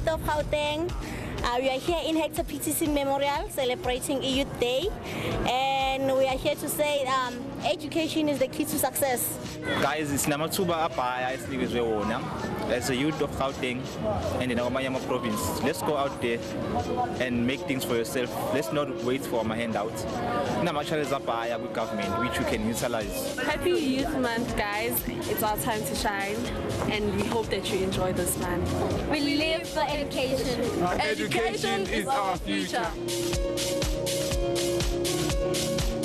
youth of Gauteng. We are here in Hector Pieterson Memorial celebrating Youth Day, and we are here to say education is the key to success. Guys, it's Namatsuba Apaya as a youth of Gauteng and in our Munyamela province. Let's go out there and make things for yourself. Let's not wait for my handouts. Namachal is Apaya with government, which you can utilize. Happy Youth Month, guys. It's our time to shine, and we hope that you enjoy this month. We live for education. Education is our future.